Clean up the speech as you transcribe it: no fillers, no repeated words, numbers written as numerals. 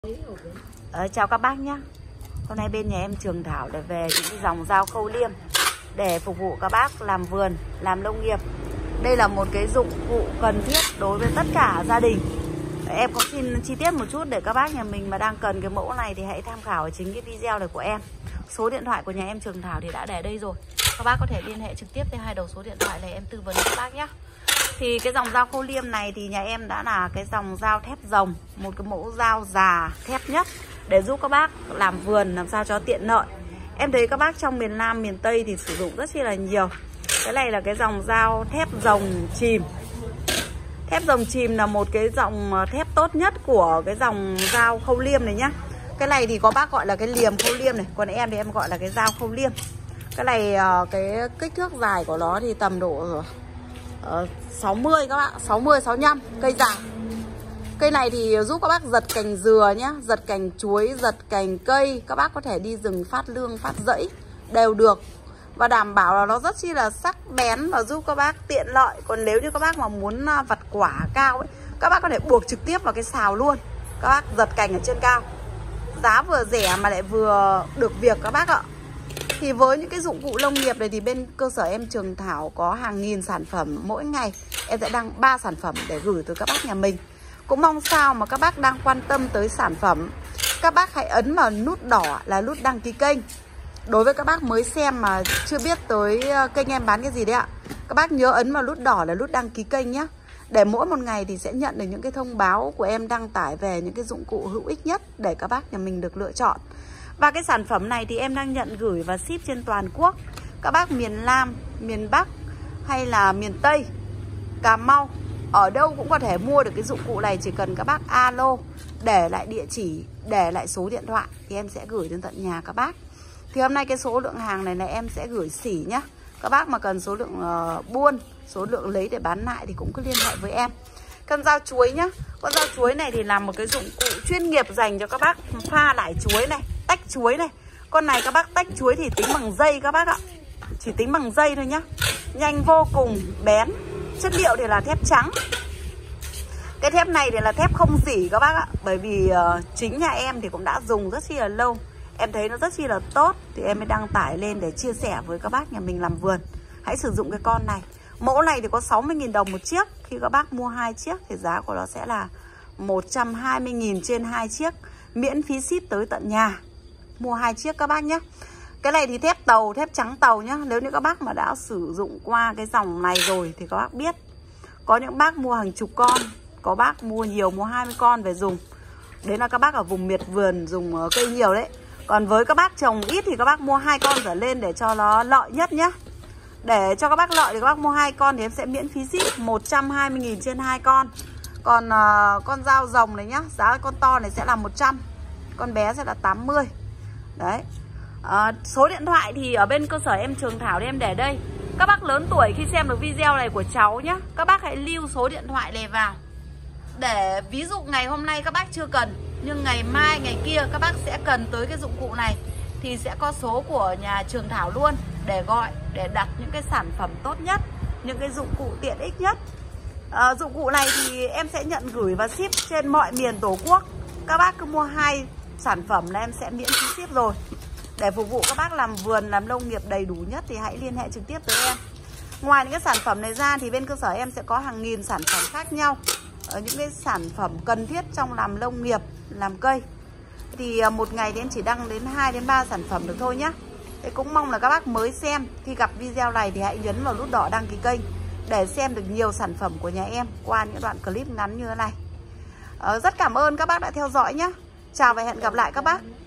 Chào các bác nhé. Hôm nay bên nhà em Trường Thảo để về những cái dòng dao khâu liêm để phục vụ các bác làm vườn, làm nông nghiệp. Đây là một cái dụng cụ cần thiết đối với tất cả gia đình. Em có xin chi tiết một chút để các bác nhà mình mà đang cần cái mẫu này thì hãy tham khảo ở chính cái video này của em. Số điện thoại của nhà em Trường Thảo thì đã để đây rồi. Các bác có thể liên hệ trực tiếp theo hai đầu số điện thoại này em tư vấn các bác nhé. Thì cái dòng dao khâu liêm này thì nhà em đã là cái dòng dao thép rồng, một cái mẫu dao già thép nhất để giúp các bác làm vườn làm sao cho tiện lợi. Em thấy các bác trong miền Nam, miền Tây thì sử dụng rất là nhiều. Cái này là cái dòng dao thép rồng chìm. Thép rồng chìm là một cái dòng thép tốt nhất của cái dòng dao khâu liêm này nhá. Cái này thì có bác gọi là cái liềm khâu liêm này, còn em thì em gọi là cái dao khâu liêm. Cái này cái kích thước dài của nó thì tầm độ 60 các bạn, 60 65 cây dài. Cây này thì giúp các bác giật cành dừa nhá, giật cành chuối, giật cành cây. Các bác có thể đi rừng phát lương, phát rẫy đều được. Và đảm bảo là nó rất chi là sắc bén và giúp các bác tiện lợi. Còn nếu như các bác mà muốn vặt quả cao ấy, các bác có thể buộc trực tiếp vào cái xào luôn. Các bác giật cành ở trên cao. Giá vừa rẻ mà lại vừa được việc các bác ạ. Thì với những cái dụng cụ nông nghiệp này thì bên cơ sở em Trường Thảo có hàng nghìn sản phẩm mỗi ngày. Em sẽ đăng 3 sản phẩm để gửi tới các bác nhà mình. Cũng mong sao mà các bác đang quan tâm tới sản phẩm, các bác hãy ấn vào nút đỏ là nút đăng ký kênh. Đối với các bác mới xem mà chưa biết tới kênh em bán cái gì đấy ạ, các bác nhớ ấn vào nút đỏ là nút đăng ký kênh nhé. Để mỗi một ngày thì sẽ nhận được những cái thông báo của em đăng tải về những cái dụng cụ hữu ích nhất để các bác nhà mình được lựa chọn. Và cái sản phẩm này thì em đang nhận gửi và ship trên toàn quốc. Các bác miền Nam, miền Bắc hay là miền Tây, Cà Mau, ở đâu cũng có thể mua được cái dụng cụ này. Chỉ cần các bác alo, để lại địa chỉ, để lại số điện thoại thì em sẽ gửi đến tận nhà các bác. Thì hôm nay cái số lượng hàng này là em sẽ gửi xỉ nhá. Các bác mà cần số lượng buôn, số lượng lấy để bán lại thì cũng cứ liên hệ với em. Con dao chuối nhá. Con dao chuối này thì là một cái dụng cụ chuyên nghiệp dành cho các bác pha lại chuối này, tách chuối này. Con này các bác tách chuối thì tính bằng dây các bác ạ. Chỉ tính bằng dây thôi nhá. Nhanh vô cùng, bén. Chất liệu thì là thép trắng. Cái thép này thì là thép không rỉ các bác ạ. Bởi vì chính nhà em thì cũng đã dùng rất chi là lâu. Em thấy nó rất chi là tốt thì em mới đăng tải lên để chia sẻ với các bác nhà mình làm vườn. Hãy sử dụng cái con này. Mẫu này thì có 60.000 đồng một chiếc. Khi các bác mua 2 chiếc thì giá của nó sẽ là 120.000 trên 2 chiếc. Miễn phí ship tới tận nhà. Mua 2 chiếc các bác nhé. Cái này thì thép tàu, thép trắng tàu nhá. Nếu như các bác mà đã sử dụng qua cái dòng này rồi thì các bác biết. Có những bác mua hàng chục con, có bác mua nhiều, mua 20 con về dùng. Đấy là các bác ở vùng miệt vườn dùng cây nhiều đấy. Còn với các bác trồng ít thì các bác mua 2 con trở lên để cho nó lợi nhất nhá. Để cho các bác lợi thì các bác mua 2 con thì em sẽ miễn phí ship 120.000 trên 2 con. Còn con dao rồng này nhá, giá con to này sẽ là 100, con bé sẽ là 80. Đấy. Số điện thoại thì ở bên cơ sở em Trường Thảo thì em để đây. Các bác lớn tuổi khi xem được video này của cháu nhá, các bác hãy lưu số điện thoại này vào. Để ví dụ ngày hôm nay các bác chưa cần, nhưng ngày mai, ngày kia các bác sẽ cần tới cái dụng cụ này thì sẽ có số của nhà Trường Thảo luôn để gọi, để đặt những cái sản phẩm tốt nhất, những cái dụng cụ tiện ích nhất. Dụng cụ này thì em sẽ nhận gửi và ship trên mọi miền Tổ quốc. Các bác cứ mua 2 sản phẩm là em sẽ miễn phí ship rồi. Để phục vụ các bác làm vườn, làm nông nghiệp đầy đủ nhất thì hãy liên hệ trực tiếp với em. Ngoài những cái sản phẩm này ra thì bên cơ sở em sẽ có hàng nghìn sản phẩm khác nhau. Những cái sản phẩm cần thiết trong làm nông nghiệp, làm cây. Thì một ngày thì em chỉ đăng đến 2 đến 3 sản phẩm được thôi nhé. Thế cũng mong là các bác mới xem, khi gặp video này thì hãy nhấn vào nút đỏ đăng ký kênh để xem được nhiều sản phẩm của nhà em qua những đoạn clip ngắn như thế này. Rất cảm ơn các bác đã theo dõi nhé. Chào và hẹn gặp lại các bác.